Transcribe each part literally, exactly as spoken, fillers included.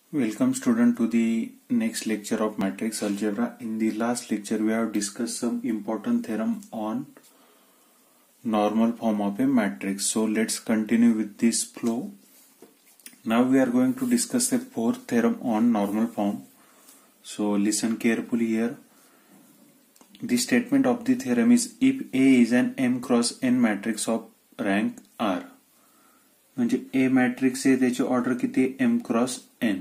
Welcome student to the next lecture of matrix algebra. In the last lecture we have discussed some important theorem on normal form of a matrix. So let's continue with this flow. Now we are going to discuss the fourth theorem on normal form. So listen carefully here. The statement of the theorem is if A is an M cross N matrix of rank R. म्हणजे A matrix आहे त्याची order किती M cross N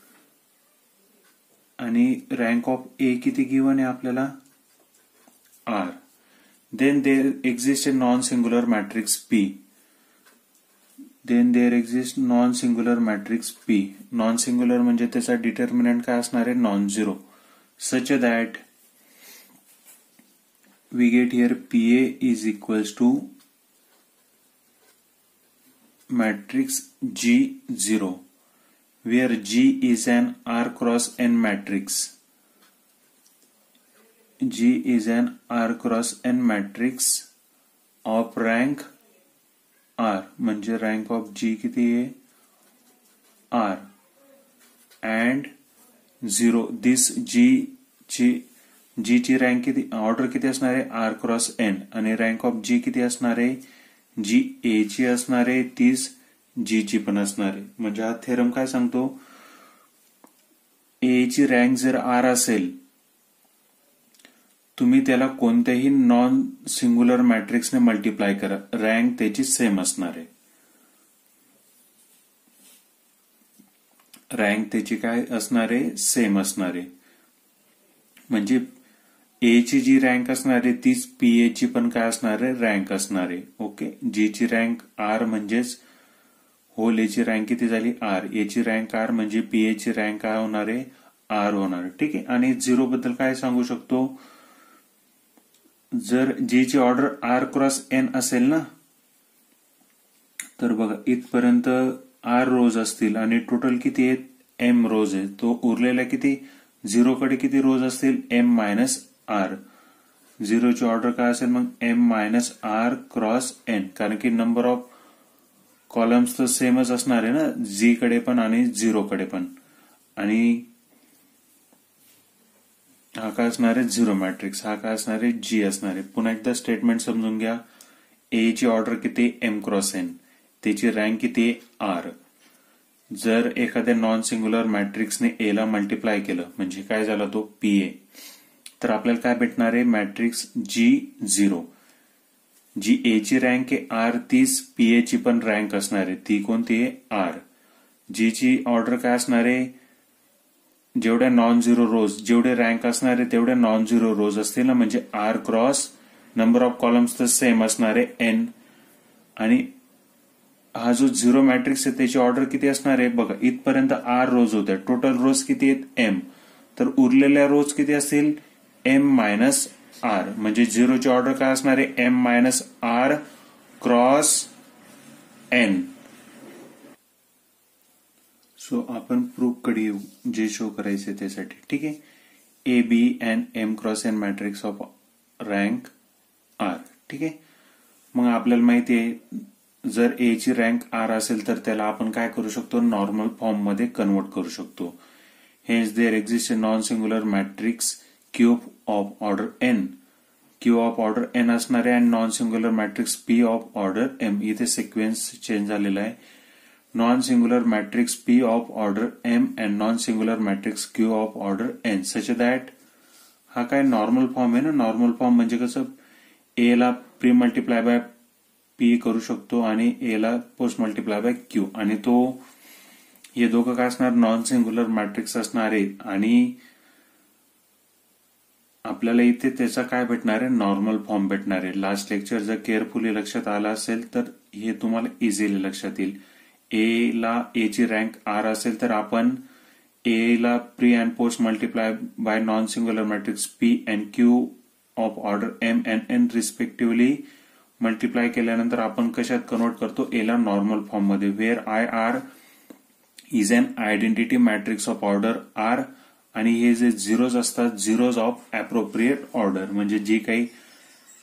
आणि rank of A किती given आहे आपल्याला R. Then there exist a non singular matrix P. Then there exist non singular matrix P. Non singular म्हणजे त्याचा डिटर्मिनंट काय असणार आहे non zero. Such that we get here P A is equals to matrix G zero, where G is an R cross N matrix. G is an R cross N matrix of rank R. म्हणजे rank of G किती आहे R and zero. This G ची G ची rank किती order किती असणार आहे R cross N आणि रँक ऑफ G किती असणार आहे जी ए ची असणार आहे तीच जी ची पण असणार आहे. म्हणजे हा थेरम काय सांगतो ए ची रँक जर आर असेल तुम्ही त्याला कोणत्याही नॉन सिंग्युलर मॅट्रिक्सने मल्टिप्लाय करा रँक त्याची सेम असणार आहे. रँक त्याची काय असणार आहे सेम असणार आहे. म्हणजे ए ची जी रँक असणार आहे तीच पी ए ची पण काय असणार आहे रँक असणार आहे. ओके. जी ची रँक आर म्हणजेच होल ए ची रँक किती झाली आर. ए ची रँक आर म्हणजे पी ए ची रँक काय होणार आहे आर होणार आहे. ठीक आहे. आणि झिरो बद्दल काय सांगू शकतो जर जी ची ऑर्डर आर क्रॉस एन असेल ना तर बघा इथपर्यंत आर रोज असतील आणि टोटल किती आहेत एम रोज आहे. तो उरलेला किती झिरो कडे किती रोज असतील एम मायनस आर. झिरोची ऑर्डर काय असेल मग M minus R cross N कारण की नंबर ऑफ कॉलम्स तर सेमच असणार आहे ना जी कडे पण आणि झिरो कडे पण. आणि हा काय असणार आहे झिरो मॅट्रिक्स. हा काय असणार आहे जी असणार आहे. पुन्हा एकदा स्टेटमेंट समजून घ्या. ए ची ऑर्डर किती एम क्रॉस एन त्याची रँक किती आर. जर एखाद्या नॉन सिंग्युलर मॅट्रिक्सने ए ला मल्टिप्लाय केलं म्हणजे काय झाला तो पी ए तर आपल्याला काय भेटणार आहे मॅट्रिक्स जी झिरो. जी ए ची रँक आहे आर तीच पी ए ची पण रँक असणार आहे ती कोणती आहे आर. जी ची ऑर्डर काय असणार आहे जेवढ्या नॉन झिरो रोज जेवढे रँक असणार आहे तेवढ्या नॉन झिरो रोज असतील ना म्हणजे R cross number of columns तर सेम असणार आहे एन. आणि हा जो झिरो मॅट्रिक्स आहे त्याची ऑर्डर किती असणार आहे बघा इथपर्यंत आर रोज होत्या टोटल रोज किती आहेत एम तर उरलेल्या रोज किती असतील एम मायनस आर. म्हणजे झिरोची ऑर्डर काय असणार आहे M minus R cross N. So आपण प्रूफ कडे येऊ जे शो करायचे त्यासाठी. ठीक आहे. A B and M cross N matrix of rank R. ठीक आहे. मग आपल्याला माहिती आहे जर ए ची रँक आर असेल तर त्याला आपण काय करू शकतो नॉर्मल फॉर्म मध्ये कन्वर्ट करू शकतो. Hence there exist a non singular matrix Q of order N. Q of order N असणार आहे आणि non singular matrix P of order M. इथे सिक्वेन्स चेंज झालेला आहे. Non singular matrix P of order M and non singular matrix Q of order N such that हा काय normal form आहे ना. नॉर्मल फॉर्म म्हणजे कसं ए ला प्री मल्टिप्लाय बाय पी करू शकतो आणि ए ला पोस्ट मल्टिप्लाय बाय क्यू आणि तो हे दोघं काय असणार नॉन सिंग्युलर मॅट्रिक्स असणार आहे. आणि आपल्याला इथे त्याचा काय भेटणार आहे नॉर्मल फॉर्म भेटणार आहे. लास्ट लेक्चर जर केअरफुली लक्षात आला असेल तर हे तुम्हाला इझिली लक्षात येईल. ए ला ए ची रँक आर असेल तर आपण ए ला pre and post multiply by non singular matrix P and Q of order M and N respectively multiply केल्यानंतर आपण कशात कन्वर्ट करतो ए ला नॉर्मल फॉर्म मध्ये. Where I R is an identity matrix of order R आणि हे जे zeros असतात झिरोज ऑफ अप्रोप्रिएट ऑर्डर म्हणजे जी काही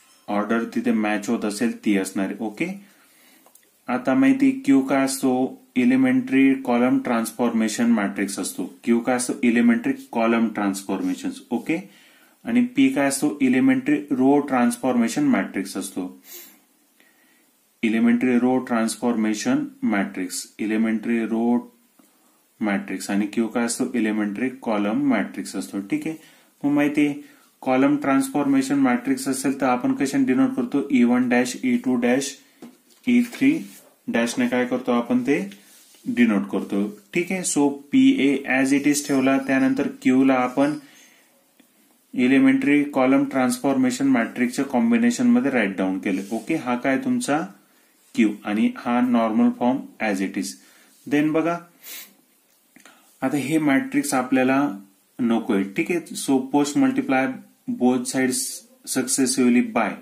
ऑर्डर तिथे मॅच होत असेल ती असणार आहे. ओके. आता माहिती क्यू काय असतो इलिमेंटरी कॉलम ट्रान्सफॉर्मेशन मॅट्रिक्स असतो. क्यू काय असतो इलिमेंटरी कॉलम ट्रान्सफॉर्मेशन. ओके. आणि पी काय असतो इलिमेंटरी रो ट्रान्सफॉर्मेशन मॅट्रिक्स असतो. Elementary row transformation matrix elementary row matrix आणि क्यू काय असतो इलिमेंटरी कॉलम मॅट्रिक्स असतो. ठीक आहे. मग माहिती आहे कॉलम ट्रान्सफॉर्मेशन मॅट्रिक्स असेल तर आपण कशाने डिनोट करतो E one dash E two dash E three डॅशने काय करतो आपण ते डिनोट करतो. ठीक आहे. So P A as it is ठेवला. त्यानंतर क्यू ला आपण इलिमेंटरी कॉलम ट्रान्सफॉर्मेशन मॅट्रिक्सच्या कॉम्बिनेशन मध्ये राईट डाऊन केले. ओके. हा काय तुमचा क्यू आणि हा normal form as it is. Then बघा आता हे मॅट्रिक्स आपल्याला नकोय. ठीक आहे. So post multiply both side successively by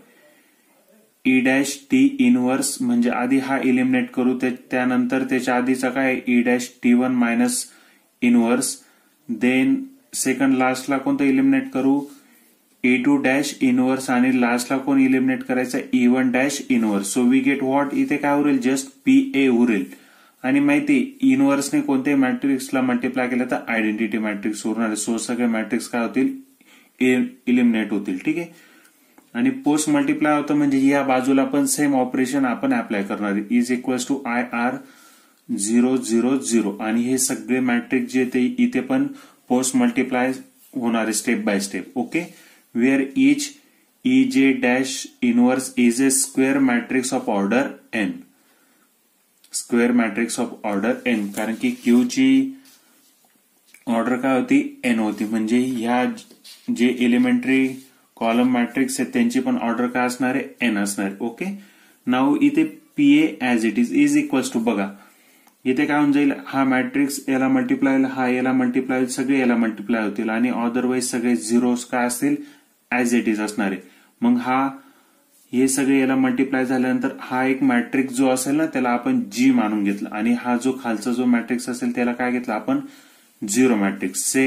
E dash T inverse म्हणजे आधी हा इलिमिनेट करू त्यानंतर त्याच्या आधीचा काय E dash T one minus inverse. Then second लास्टला कोणतं इलिमिनेट करू ई टू डॅश इनवर्स आणि लास्टला कोण इलिमिनेट करायचं E one dash inverse. So we get what इथे काय उरेल जस्ट पी ए उरेल. आणि माहिती इनवर्सने कोणत्याही मॅट्रिक्सला मल्टिप्लाय केलं तर आयडेंटिटी मॅट्रिक्स उरणार. सो सगळे मॅट्रिक्स काय होतील इलिमिनेट होतील. ठीक आहे. आणि पोस्ट मल्टिप्लाय होतं म्हणजे या बाजूला पण सेम ऑपरेशन आपण अप्लाय करणार is equals to I R zero zero zero आणि हे सगळे मॅट्रिक्स जे ते इथे पण पोस्ट मल्टिप्लाय होणार आहे step by step. Okay. Where each E J dash inverse is a square matrix of order N. Square matrix of order N कारण की क्यू ची ऑर्डर काय होती एन होती म्हणजे ह्या जे एलिमेंटरी कॉलम मॅट्रिक्स आहेत त्यांची पण ऑर्डर काय असणार आहे एन असणार आहे. ओके. नाऊ इथे P A as it is is equals to बघा इथे काय होऊन जाईल हा मॅट्रिक्स याला मल्टिप्लाय होईल हा याला मल्टिप्लाय होईल सगळे याला मल्टिप्लाय होतील आणि अदरवाईज सगळे झिरोज काय असतील ऍज इट इज असणार आहे. मग हा हे सगळे याला मल्टिप्लाय झाल्यानंतर हा एक मॅट्रिक्स जो असेल ना त्याला आपण जी मानून घेतला आणि हा जो खालचा जो मॅट्रिक्स असेल त्याला काय घेतला आपण झिरो मॅट्रिक्स से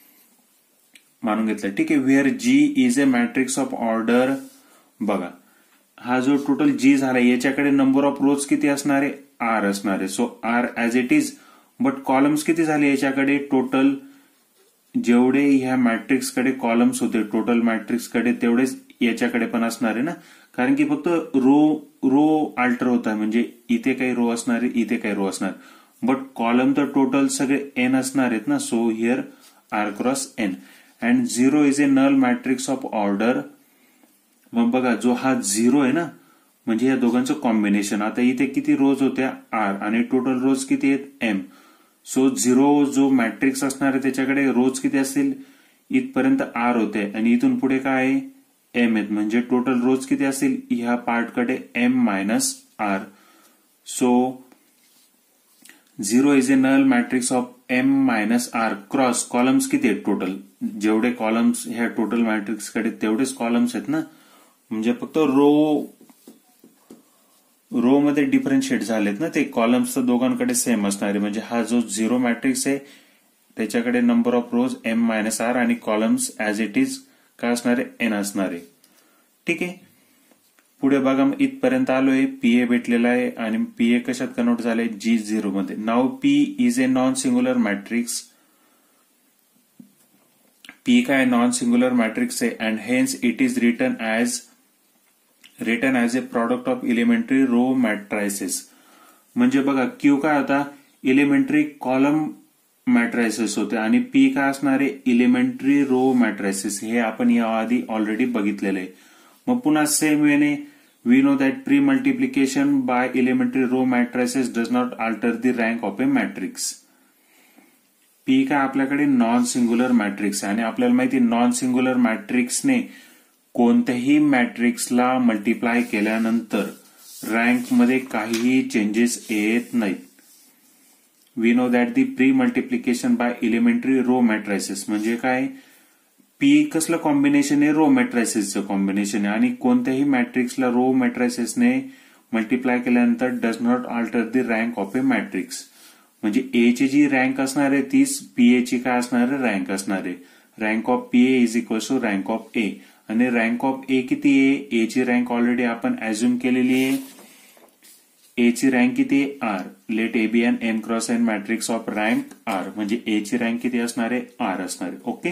मानून घेतला. ठीक आहे. Where G is a matrix of order बघा हा जो टोटल जी झाला याच्याकडे नंबर ऑफ रोज किती असणार आहे आर असणार आहे. So R as it is but columns किती झाले याच्याकडे टोटल जेवढे ह्या मॅट्रिक्स कडे कॉलम्स होते टोटल मॅट्रिक्स कडे तेवढेच याच्याकडे पण असणार आहे ना कारण की फक्त रो रो अल्टर होत आहे म्हणजे इथे काही रो असणार आहे इथे काही रो असणार बट कॉलम तर टोटल सगळे एन असणार आहेत ना. So here R cross N and zero is a null matrix of order. मग बघा जो हा झिरो आहे ना म्हणजे या दोघांचं कॉम्बिनेशन. आता इथे किती रोज होत्या आर आणि टोटल रोज किती आहेत एम. सो झिरो जो मॅट्रिक्स असणार आहे त्याच्याकडे रोज किती असतील इथपर्यंत आर होते आणि इथून पुढे काय आहे एम आहेत म्हणजे टोटल रोज किती असतील ह्या पार्टकडे M minus R. So zero is a null matrix of M minus R cross columns किती आहेत टोटल जेवढे कॉलम्स ह्या टोटल मॅट्रिक्स कडे तेवढेच कॉलम्स आहेत ना म्हणजे फक्त रो रो मध्ये डिफरन्शिएट झालेत ना ते कॉलम्स तर दोघांकडे सेम असणार आहे म्हणजे हा जो झिरो मॅट्रिक्स आहे त्याच्याकडे number of rows M minus R आणि कॉलम्स ऍज इट इज काय असणार आहे एन असणार आहे. ठीक आहे. पुढे बघा इथपर्यंत आलोय पीए भेटलेला आहे आणि पीए कशात कन्वर्ट झालंय जी झिरो मध्ये. Now P is a non singular matrix. P काय नॉन सिंग्युलर मॅट्रिक्स आहे and hence it is written as written as a product of elementary row matrices. म्हणजे बघा क्यू काय होता इलिमेंटरी कॉलम मॅट्रायसेस होते आणि P काय असणार आहे इलिमेंटरी रो मॅट्रायसेस. हे आपण याआधी ऑलरेडी बघितलेलं आहे. मग पुन्हा सेम वेने we know that pre multiplication by elementary row matrices does not alter the rank of a matrix. P काय आपल्याकडे नॉन सिंग्युलर मॅट्रिक्स आहे आणि आपल्याला माहिती नॉन सिंग्युलर मॅट्रिक्सने कोणत्याही मॅट्रिक्सला मल्टिप्लाय केल्यानंतर रँकमध्ये काहीही चेंजेस येत नाहीत. We know that the pre multiplication by elementary row matrices म्हणजे काय पी कसलं कॉम्बिनेशन आहे रो मॅट्रायसेसचं कॉम्बिनेशन आहे आणि कोणत्याही मॅट्रिक्सला रो मॅट्रायसेसने मल्टिप्लाय केल्यानंतर does not alter the rank of a matrix. म्हणजे ए ची जी रँक असणार आहे तीच पीए ची काय असणार आहे रँक असणार आहे. Rank of P A is equal to rank of A आणि रँक ऑफ ए किती आहे ए ची रँक ऑलरेडी आपण ऍझ्युम केलेली आहे ए ची रँक किती आहे R. Let A be an M cross N matrix of rank R, म्हणजे ए ची रँक किती असणार आहे आर असणार आहे. ओके.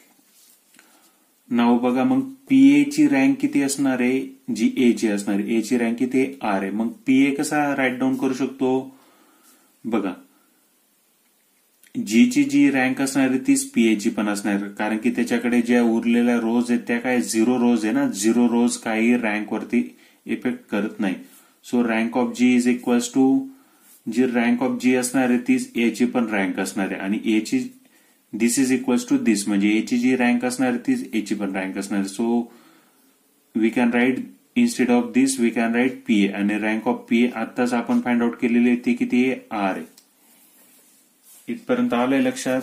नाव बघा मग पीए ची रँक किती असणार आहे, जी ए ची असणार आहे. ए ची रँक किती आर आहे. मग पीए कसा राईट डाऊन करू शकतो बघा, जी ची जी रँक असणार आहे तीच पीए ची पण असणार आहे, कारण की त्याच्याकडे ज्या उरलेल्या रोज आहेत त्या काय झिरो रोज आहे ना. झिरो रोज काही रँक वरती इफेक्ट करत नाही. So rank of G is equals to, G rank of G असणार आहे तीच ए ची पण रँक असणार आहे. आणि ए ची this is equals to this, म्हणजे ए ची जी रँक असणार आहे तीच ए ची पण रँक असणार आहे. So we can write instead of this we can write P A. आणि रँक ऑफ पीए आत्ताच आपण फाइंड आउट केलेली आहे ती किती आहे आर आहे. इथपर्यंत आलंय लक्षात.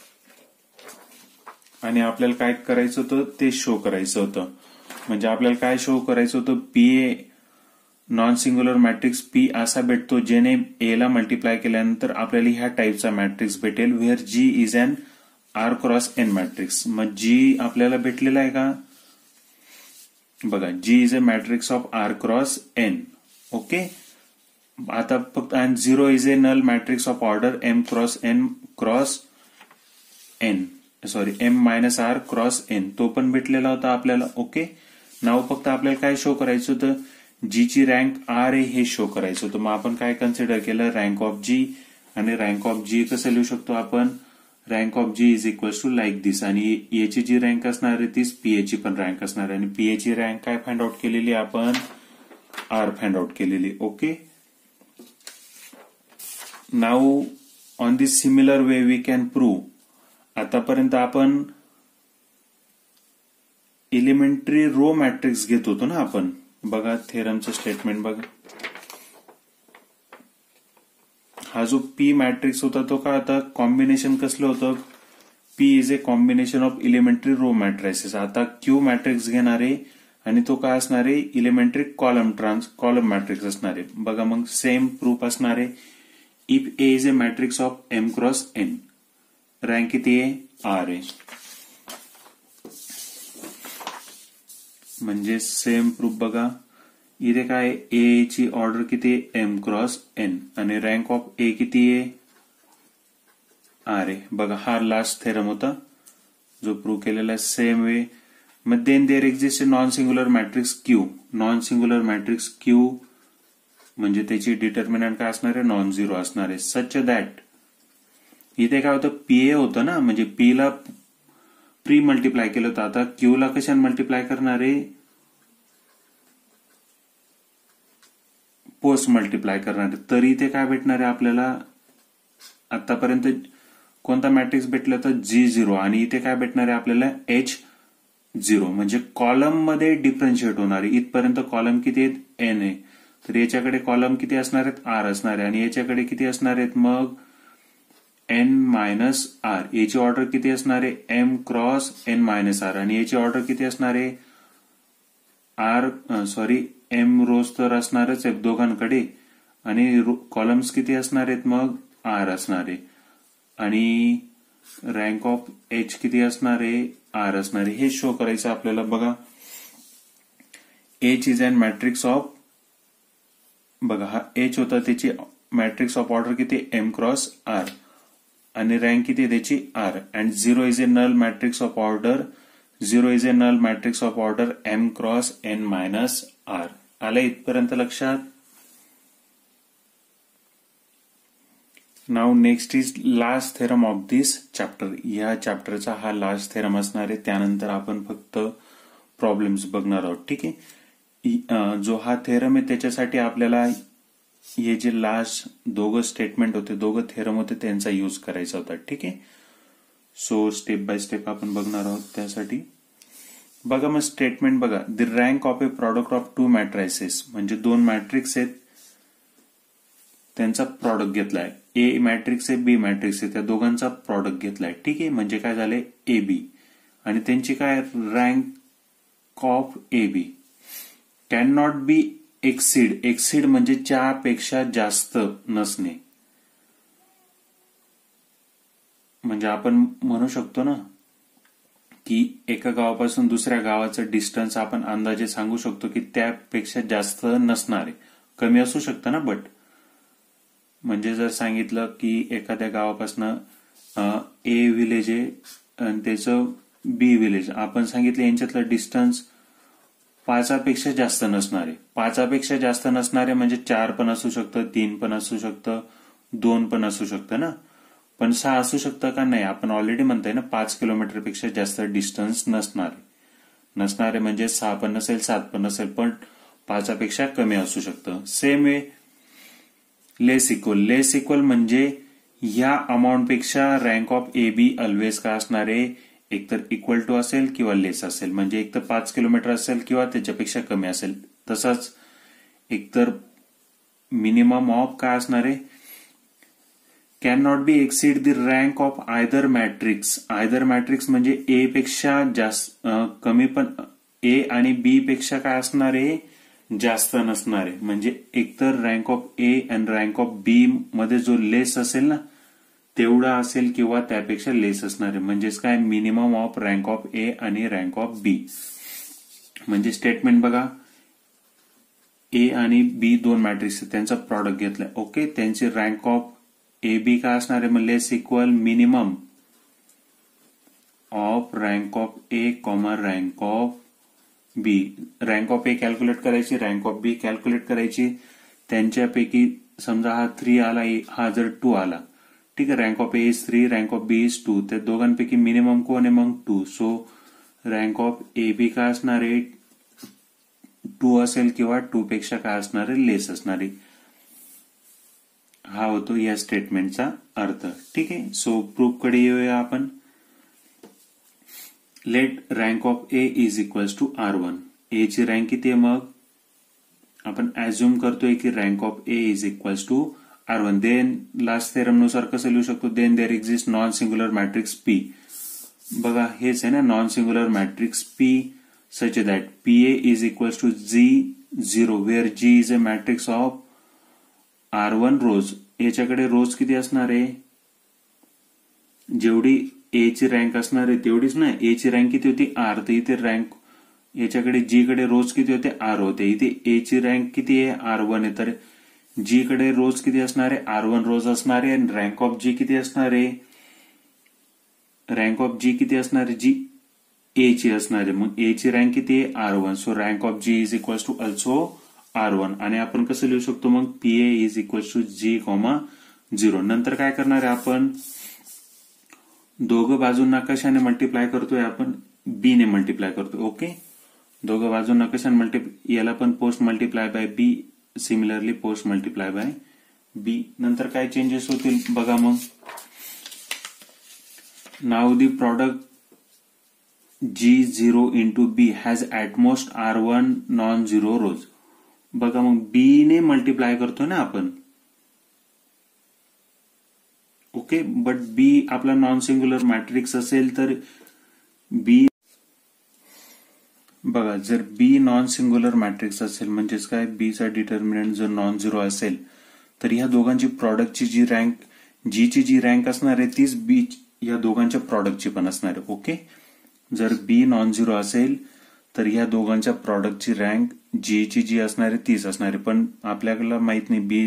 आणि आपल्याला काय करायचं होतं ते शो करायचं होतं. म्हणजे आपल्याला काय शो करायचं होतं, P A non singular matrix P असा भेटतो जेने ए ला मल्टिप्लाय केल्यानंतर आपल्याला ह्या टाईपचा मॅट्रिक्स भेटेल, where G is an R cross N matrix. मग जी आपल्याला भेटलेला आहे का बघा, G is a matrix of R cross N. Okay. आता फक्त zero is a null matrix of order M cross N cross N sorry M minus R cross N, तो पण भेटलेला होता आपल्याला. ओके. नाव फक्त आपल्याला काय शो करायचं होतं, जी ची रँक आर आहे हे शो करायचं होतं. मग आपण काय कन्सिडर केलं, रँक ऑफ जी. आणि रँक ऑफ जी कसं लिहू शकतो आपण, rank of G is equal to like this. आणि ए ची जी रँक असणार आहे तीच पीए ची पण रँक असणार आहे. आणि पीए ची रँक काय फाइंड आउट केलेली आपण आर फाइंड आउट केलेली. Okay. Now on this similar way we can prove. आतापर्यंत आपण एलिमेंटरी रो मॅट्रिक्स घेत होतो ना आपण. बघा थेरमचं स्टेटमेंट बघा. हा जो पी मॅट्रिक्स होता तो काय होता, कॉम्बिनेशन कसलं होतं, P is a combination of elementary row matrices. आता क्यू मॅट्रिक्स घेणार आहे आणि तो काय असणार आहे, elementary column trans column matrix असणार आहे. बघा मग सेम प्रूफ असणार आहे. If A is a matrix of M cross N, rank किती आहे आर आहे. म्हणजे सेम प्रूफ बघा, इथे काय ए ची ऑर्डर किती आहे एम क्रॉस एन आणि रँक ऑफ ए किती आहे आर आहे. बघा हा लास्ट थेरम होता जो प्रूव्ह केलेला सेम वे. मग then there exist non singular matrix Q. Non singular matrix Q म्हणजे त्याची डिटर्मिनंट काय असणार आहे, नॉन झिरो असणार आहे. सच दॅट इथे काय होतं, पीए होतं ना, म्हणजे पी ला प्री मल्टिप्लाय केलं होतं. आता क्यू ला कशाने मल्टिप्लाय करणार आहे, पोस्ट मल्टिप्लाय करणार आहे. तरी इथे काय भेटणार आहे आपल्याला, आतापर्यंत कोणता मॅट्रिक्स भेटला तर जी झिरो, आणि इथे काय भेटणार आहे आपल्याला एच झिरो. म्हणजे कॉलम मध्ये डिफरन्शिएट होणार आहे. इथपर्यंत कॉलम किती आहेत एन आहे, तर याच्याकडे कॉलम किती असणार आहेत आर असणार आहे. आणि याच्याकडे किती असणार आहेत मग एन मायनस आर. याची ऑर्डर किती असणार आहे M cross N minus R. आणि याची ऑर्डर किती असणार आहे आर सॉरी एम रोज तर असणारच आहे दोघांकडे, आणि कॉलम्स किती असणार आहेत मग आर असणार आहे. आणि रँक ऑफ एच किती असणार आहे आर असणार आहे. हे शो करायचं आपल्याला. बघा H is an matrix of, बघा हा एच होता, त्याची मॅट्रिक्स ऑफ ऑर्डर किती एम क्रॉस आर आणि रँक किती त्याची R. And zero is a null matrix of order zero is a null matrix of order M cross N minus R. आलं इथपर्यंत लक्षात. Now next is last theorem of this chapter. या चॅप्टरचा हा last theorem असणार आहे. त्यानंतर आपण फक्त प्रॉब्लेम्स बघणार आहोत. ठीक आहे. जो हा थेरम आहे त्याच्यासाठी आपल्याला हे जे लास्ट दोघं स्टेटमेंट होते, दोघं थेरम होते, त्यांचा यूज करायचा होता. ठीक आहे. सो स्टेप बाय स्टेप आपण बघणार आहोत. त्यासाठी बघा मग स्टेटमेंट बघा. The rank of a product of two matrices, म्हणजे दोन मॅट्रिक्स आहेत त्यांचा प्रॉडक्ट घेतलाय. ए मॅट्रिक्स आहे बी मॅट्रिक्स आहे, त्या दोघांचा प्रॉडक्ट घेतलाय. ठीक आहे. म्हणजे काय झालंय ए बी, आणि त्यांची काय rank of A B can not be exceed. Exceed म्हणजे च्या जास्त नसणे. म्हणजे आपण म्हणू शकतो ना की एका गावापासून दुसऱ्या गावाचं डिस्टन्स आपण अंदाजे सांगू शकतो की त्यापेक्षा जास्त नसणार आहे. कमी असू शकतं ना. बट म्हणजे जर सांगितलं की एखाद्या गावापासून ए विलेज आहे आणि त्याचं बी विलेज, आपण सांगितलं यांच्यातलं डिस्टन्स पाचापेक्षा जास्त नसणार आहे. पाचापेक्षा जास्त नसणारे म्हणजे चार पण असू शकतं, तीन पण असू शकतं, दोन पण असू शकतं ना. पण सहा असू शकतं का? नाही. आपण ऑलरेडी म्हणताय ना पाच किलोमीटरपेक्षा जास्त डिस्टन्स नसणार नसणारे म्हणजे सहा पण नसेल, सात पण नसेल, पण पाचापेक्षा कमी असू शकतं. Same way less equal. Less equal म्हणजे या अमाऊंटपेक्षा rank of A B always का असणार आहे? एकतर इक्वल टू असेल किंवा लेस असेल. म्हणजे एकतर पाच किलोमीटर असेल किंवा त्याच्यापेक्षा कमी असेल. तसाच एकतर मिनिमम ऑफ काय असणार आहे? Can not be exceed the rank of either matrix. Either matrix म्हणजे ए पेक्षा जास्त कमी पण ए आणि बी पेक्षा काय असणार आहे? जास्त नसणार आहे. म्हणजे एकतर रँक ऑफ ए आणि रँक ऑफ बी मध्ये जो लेस असेल ना तेवढा असेल किंवा त्यापेक्षा लेस असणार आहे. म्हणजेच काय? Minimum of rank of A आणि रँक ऑफ बी. म्हणजे स्टेटमेंट बघा, ए आणि बी दोन मॅट्रिक्स त्यांचा प्रॉडक्ट घेतलाय. ओके, त्यांची रँक ऑफ ए बी काय असणार आहे? मग less equal minimum of rank of A comma rank of B. Rank of A calculate करायची, रँक ऑफ बी कॅल्क्युलेट करायची. त्यांच्यापैकी समजा हा थ्री आला, हा जर टू आला, ठीक आहे. Rank of A is three, rank of B is two. त्या दोघांपैकी मिनिमम कोण आहे? मग two. So rank of A B काय असणार आहे? टू असेल किंवा टू पेक्षा काय असणार आहे? लेस असणार आहे. हा होतो या स्टेटमेंटचा अर्थ. ठीक आहे. सो प्रूफ कडे येऊया आपण. Let rank of A is equals to R one. A ची रँक किती आहे? मग आपण ऍझ्युम करतोय की rank of A is equals to R one. Then last theorem नुसार कसं लिहू शकतो? Then there exist non singular matrix P. बघा हेच आहे ना non singular matrix P such that P A is equals to G zero where G is a matrix of R one rose. याच्याकडे rows किती असणार आहे? जेवढी ए ची रँक असणार आहे तेवढीच ना. ए ची रँक किती होती? आर. तर इथे रँक याच्याकडे जी कडे रोज किती होते? आर होते. इथे ए ची रँक किती आहे? आर वन आहे. तर जी कडे रोज किती असणार आहे? आर वन रोज असणार आहे. आणि रँक ऑफ जी किती असणार आहे? रँक ऑफ जी किती असणार आहे? जी ए ची असणार आहे. मग ए ची रँक किती आहे? R one. So rank of G is equals to also R one. आणि आपण कसं लिहू शकतो मग? P A is equals to G comma zero. नंतर काय करणार आहे आपण? दोघं बाजूंना कशाने मल्टिप्लाय करतोय आपण? बी ने मल्टिप्लाय करतोय. ओके, दोघं बाजूंना कशाने मल्टिप्लाय? याला पण post multiply by B, similarly post multiply by B. नंतर काय चेंजेस होतील बघा मग. Now the product G zero into B has at most R one non zero rows. बघा मग बी ने मल्टिप्लाय करतोय ना आपण. ओके, बट बी आपला नॉन सिंग्युलर मॅट्रिक्स असेल तर बी बघा जर बी नॉन सिंग्युलर मॅट्रिक्स असेल म्हणजेच काय? बी चा डिटर्मिनंट जर नॉन झिरो असेल तर ह्या दोघांची प्रॉडक्टची जी रँक, जी ची जी रँक असणार आहे तीच बी या दोघांच्या प्रॉडक्टची पण असणार आहे. ओके, जर बी नॉन झिरो असेल तर ह्या दोघांच्या प्रॉडक्टची रँक जी ची जी असणार आहे तीच असणार आहे. पण आपल्याला माहित नाही बी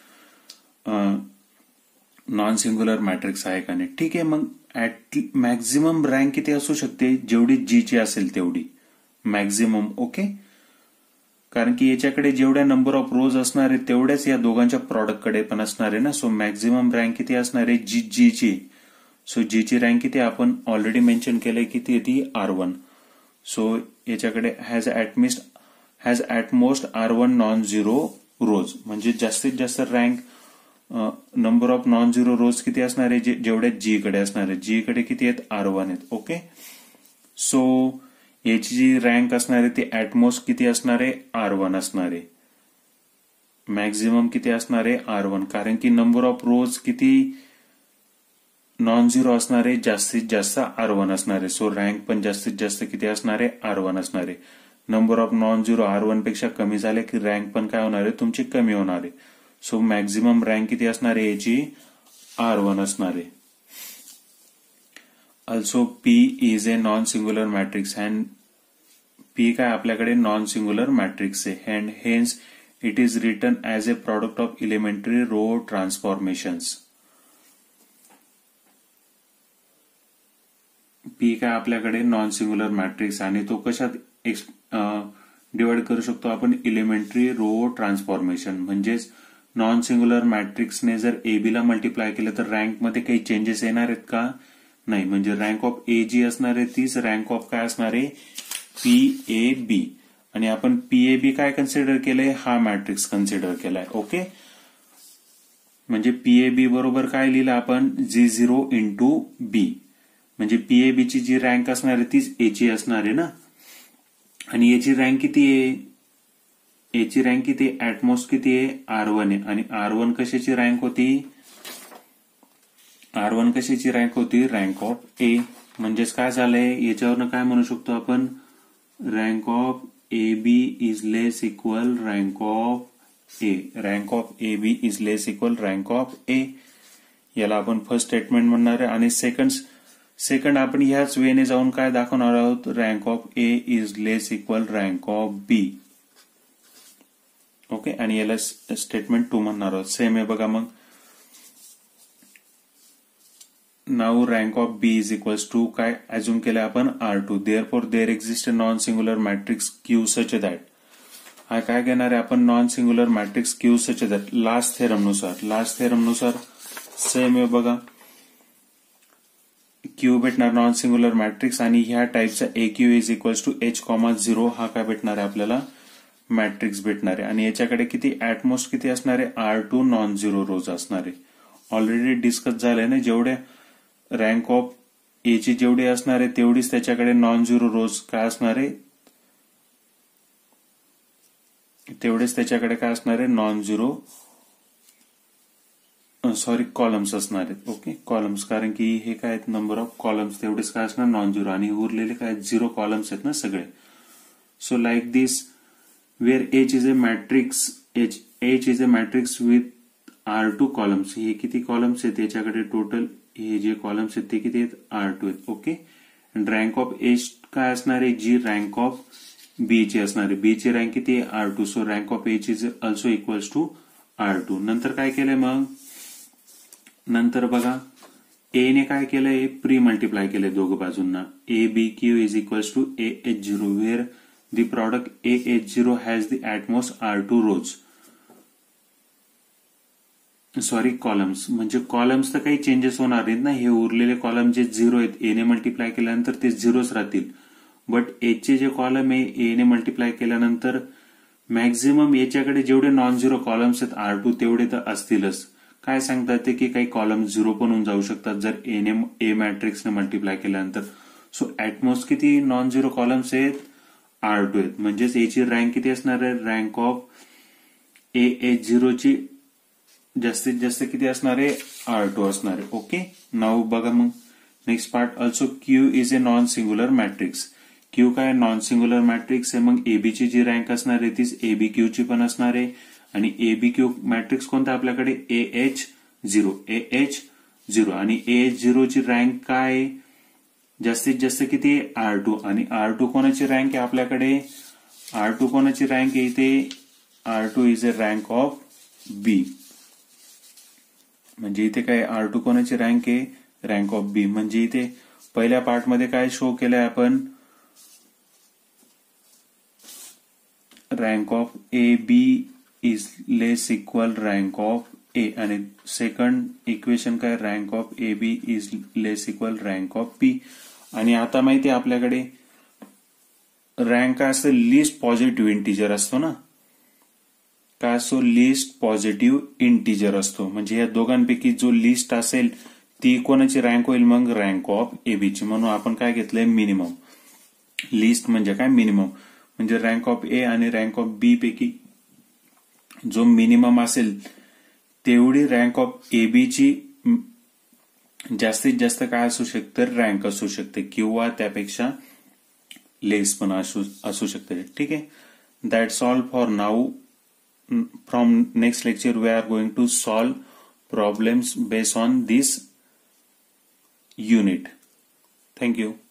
नॉन सिंग्युलर मॅट्रिक्स आहे का नाही. ठीक आहे, मग ऍट मॅक्झिमम रँक किती असू शकते? जेवढी जी ची असेल तेवढी मॅक्झिमम. ओके, कारण की याच्याकडे जेवढ्या नंबर ऑफ रोज असणार आहे तेवढ्याच या दोघांच्या प्रॉडक्टकडे पण असणार आहे ना. सो मॅक्झिमम रँक किती असणार आहे? जी जी ची. सो जी ची रँक किती आपण ऑलरेडी मेन्शन केलंय किती ती आर वन. सो याच्याकडे has at most has at most R one non zero rows. म्हणजे जास्तीत जास्त rank number of non zero rows किती असणार आहे? जेवढ्या जी कडे असणार आहे. जी कडे किती आहेत? आर वन आहेत. ओके, सो याची जी रँक असणार आहे ती ऍटमोस्ट किती असणार आहे? आर वन असणार आहे. मॅक्झिमम किती असणार आहे? R one. कारण की नंबर ऑफ रोज किती नॉन झिरो असणार आहे? जास्तीत जास्त आर वन असणार आहे. सो रँक पण जास्तीत जास्त किती असणार आहे? आर वन असणार आहे. Number of non zero R one पेक्षा कमी झाले की रँक पण काय होणार आहे? तुमची कमी होणार आहे. सो मॅक्झिमम रँक किती असणार आहे याची? आर वन असणार आहे. Also P is a non singular matrix and P काय आपल्याकडे नॉन सिंग्युलर मॅट्रिक्स आहे. And hence it is written as a product of elementary row transformations. P काय आपल्याकडे नॉन सिंग्युलर मॅट्रिक्स आणि तो कशात डिवाइड करू शकतो आपण, एलिमेंटरी रो ट्रान्सफॉर्मेशन. म्हणजेच नॉन सिंग्युलर मॅट्रिक्सने जर एबी ला मल्टिप्लाय केलं तर रँकमध्ये काही चेंजेस येणार आहेत का, नाही. म्हणजे रँक ऑफ ए जी असणार आहे तीच रँक ऑफ काय असणार आहे, पी ए बी. आणि आपण पी ए बी काय कन्सिडर केलंय, हा मॅट्रिक्स कन्सिडर केलाय. ओके, म्हणजे पी ए बी बरोबर काय लिहिलं आपण, जी झिरो इंटू बी. म्हणजे पी ए बी ची जी रँक असणार आहे तीच ए ची असणार आहे ना. आणि एची रँक किती आहे, एची रँक किती आहे, ऍटमोस्ट किती आहे, आर वन आहे. आणि आर वन कशाची रँक होती, आर वन कशाची रँक होती, रँक ऑफ ए. म्हणजेच काय झालंय, याच्यावरनं काय म्हणू शकतो आपण, rank of A B is less equal rank of A. Rank of A B is less equal rank of A. याला आपण फर्स्ट स्टेटमेंट म्हणणार आहे. आणि सेकंड सेकंड आपण ह्याच वेने जाऊन काय दाखवणार आहोत, rank of A is less equal rank of B. Okay, आणि याला स्टेटमेंट टू म्हणणार आहोत. सेम आहे बघा. मग now rank of B is equals to काय अज्युम केलं आपण, R two. Therefore there exist a non singular matrix Q such that. हा काय घेणार आहे आपण, non singular matrix Q such that. Last theorem नुसार लास्ट थेरम नुसार सेम आहे बघा. क्यू भेटणार नॉन सिंग्युलर मॅट्रिक्स आणि ह्या टाईपचा A Q is equals to H comma zero. हा काय भेटणार आहे आपल्याला, मॅट्रिक्स भेटणार आहे. आणि याच्याकडे किती ऍटमोस्ट किती असणार आहे, R two non zero rows असणार आहे. ऑलरेडी डिस्कस झालंय ना, जेवढे रँक ऑफ ए ची जेवढी असणार आहे तेवढीच त्याच्याकडे नॉन झिरो रोज काय असणार आहे, तेवढेच त्याच्याकडे काय असणार आहे, नॉन झिरो सॉरी कॉलम्स असणार आहेत. ओके, कॉलम्स, कारण की हे काय आहेत, नंबर ऑफ कॉलम्स तेवढेच काय असणार, नॉन झिरो. आणि उरलेले काय झिरो कॉलम्स आहेत ना सगळे. So like this where H is a matrix, H H is a matrix with R two columns. हे किती कॉलम्स आहेत त्याच्याकडे टोटल, हे जे कॉलम्स आहेत ते किती आहेत, आर टू आहेत. ओके, रँक ऑफ एच काय असणार आहे, जी रँक ऑफ बी ची असणार आहे. बी ची रँक किती आहे, R two. So rank of H is also equals to R two. नंतर काय केलंय मग, नंतर बघा ए ने काय केलंय, प्री मल्टिप्लाय केलंय दोघं बाजूंना. A B Q is equals to A H zero where the product A H zero has the at most R two rows. Sorry columns, म्हणजे कॉलम्स तर काही चेंजेस होणार नाहीत ना. हे उरलेले कॉलम जे झिरो आहेत ए ने मल्टिप्लाय केल्यानंतर ते झिरोच राहतील. बट एचचे जे कॉलम आहे ए ने मल्टिप्लाय केल्यानंतर मॅक्झिमम याच्याकडे जेवढे नॉन झिरो कॉलम्स आहेत आर टू तेवढे तर असतीलच. काय सांगतात ते की काही कॉलम झिरो पण होऊन जाऊ शकतात जर एने ए मॅट्रिक्सने मल्टिप्लाय केल्यानंतर. सो ऍटमोस्ट किती नॉन झिरो कॉलम्स आहेत, आर टू आहेत. म्हणजेच एची रँक किती असणार आहे, रँक ऑफ ए एच झिरोची जास्तीत जास्त किती असणार आहे, आर टू असणार आहे. ओके, नाव बघा मग next part. Also Q is a non singular matrix. Q काय नॉन सिंग्युलर मॅट्रिक्स आहे. मग एबीची जी रँक असणार आहे तीच एबी क्यूची पण असणार आहे. आणि ए बी क्यू मॅट्रिक्स कोणता आपल्याकडे, A H zero. A H zero आणि ए एच झिरोची रँक काय, जास्तीत जास्त किती, आर टू. आणि आर टू कोणाची रँक आहे आपल्याकडे, आर टू कोणाची रँक आहे इथे, R two is a rank of B. म्हणजे इथे काय आर टू कोणाची रँक आहे, रँक ऑफ बी. म्हणजे इथे पहिल्या पार्टमध्ये काय शो केलंय आपण, rank of A B is less equal rank of A. आणि सेकंड इक्वेशन काय, rank of A B is less equal rank of P. आणि आता माहिती आहे आपल्याकडे रँक काय असतं, लिस्ट पॉझिटिव्ह इंटिजर असतो ना. काय असतो, लिस्ट पॉझिटिव्ह इंटिजर असतो. म्हणजे या दोघांपैकी जो लिस्ट असेल ती कोणाची रँक होईल, मग रँक ऑफ एबीची. म्हणून आपण काय घेतलंय, मिनिमम. लिस्ट म्हणजे काय, मिनिमम. म्हणजे रँक ऑफ ए आणि रँक ऑफ बी पैकी जो मिनिमम असेल तेवढी रँक ऑफ एबीची जास्तीत जास्त काय असू शकते, रँक असू शकते, किंवा त्यापेक्षा लेस पण असू असू शकते. ठीक आहे, that's all for now. From next lecture we are going to solve problems based on this unit. Thank you.